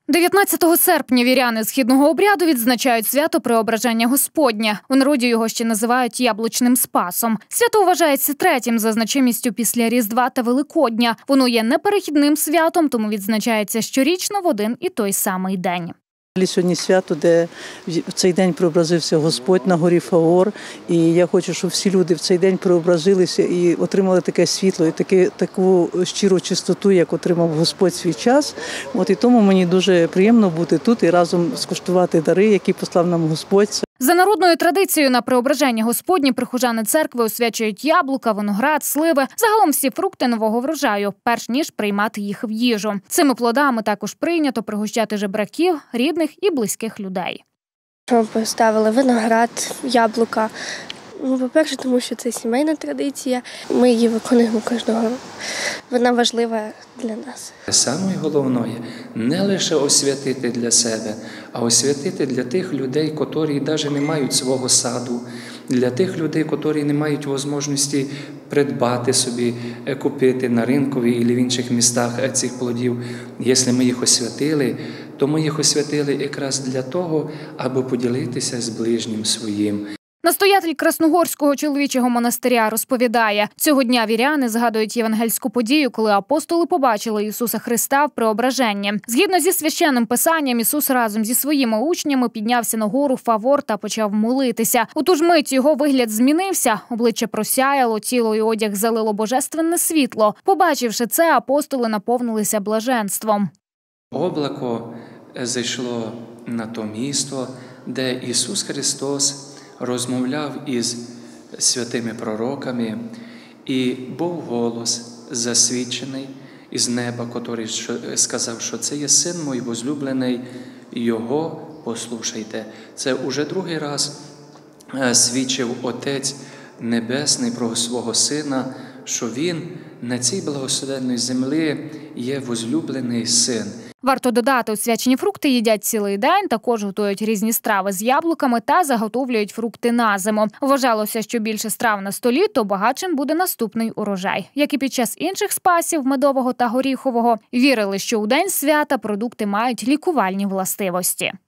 19 серпня віряни східного обряду відзначають свято Преображення Господнє. У народі його ще називають Яблучним Спасом. Свято вважається третім за значимістю після Різдва та Великодня. Воно є неперехідним святом, тому відзначається щорічно в один і той самий день. Сьогодні свято, де в цей день преобразився Господь на горі Фавор. І я хочу, щоб всі люди в цей день преобразилися і отримали таке світло, і таку щиру чистоту, як отримав Господь свій час. І тому мені дуже приємно бути тут і разом скуштувати дари, які послав нам Господь. За народною традицією на Преображення Господнє прихожани церкви освячують яблука, виноград, сливи, загалом всі фрукти нового врожаю, перш ніж приймати їх в їжу. Цими плодами також прийнято пригощати жебраків, рідних і близьких людей. Ми поставили виноград, яблука. По-перше, тому що це сімейна традиція. Ми її виконуємо кожного року. Вона важлива для нас. Саме головне – не лише освятити для себе, а освятити для тих людей, які навіть не мають свого саду, для тих людей, які не мають можливості придбати собі, купити на ринкові або в інших містах цих плодів. Якщо ми їх освятили, то ми їх освятили якраз для того, аби поділитися з ближнім своїм. Настоятель Красногорського чоловічого монастиря розповідає, цього дня віряни згадують євангельську подію, коли апостоли побачили Ісуса Христа в Преображенні. Згідно зі священним писанням, Ісус разом зі своїми учнями піднявся на гору Фавор та почав молитися. У ту ж мить його вигляд змінився, обличчя просяяло, тіло і одяг залило божественне світло. Побачивши це, апостоли наповнилися блаженством. Облако зайшло на то місто, де Ісус Христос розмовляв із святими пророками, і був голос засвідчений із неба, який сказав, що це є син мій возлюблений, його послухайте. Це уже другий раз свідчив Отець Небесний про свого Сина, що Він на цій благословенній землі є возлюблений син. Варто додати, освячені фрукти їдять цілий день, також готують різні страви з яблуками та заготовлюють фрукти на зиму. Вважалося, що більше страв на столі, то багатшим буде наступний урожай. Як і під час інших спасів медового та горіхового, вірили, що у день свята продукти мають лікувальні властивості.